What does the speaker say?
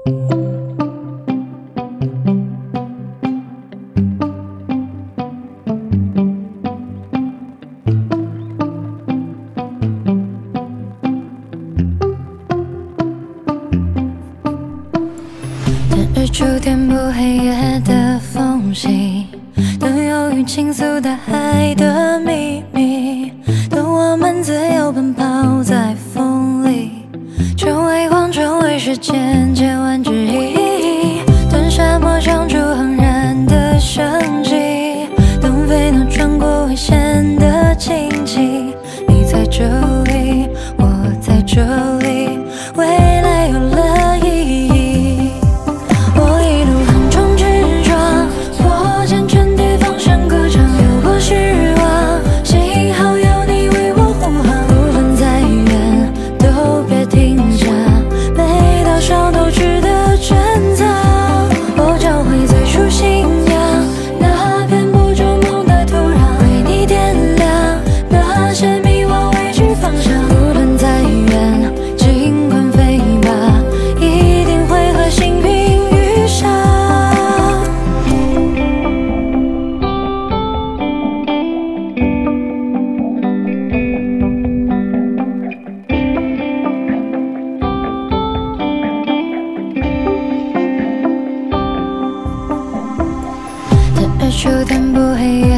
日出填补黑夜的缝隙，等忧郁倾诉大海的秘密，等我们自由奔跑在风里，成为光，成为世间千万之一，等沙漠长出盎然的生机，等飞鸟穿过危险的荆棘。你在这里，我在这里，未来有了意义。我一路横冲直撞，破茧成蝶，放声歌唱，流过失望，幸好有你为我护航。无论再远，都别停下，每道伤都值得珍藏。我找回最初信仰，那片播种梦的土壤，为你点亮那些迷惘畏惧方向。无论再远，尽管飞吧，一定会和幸运遇上。日出填补黑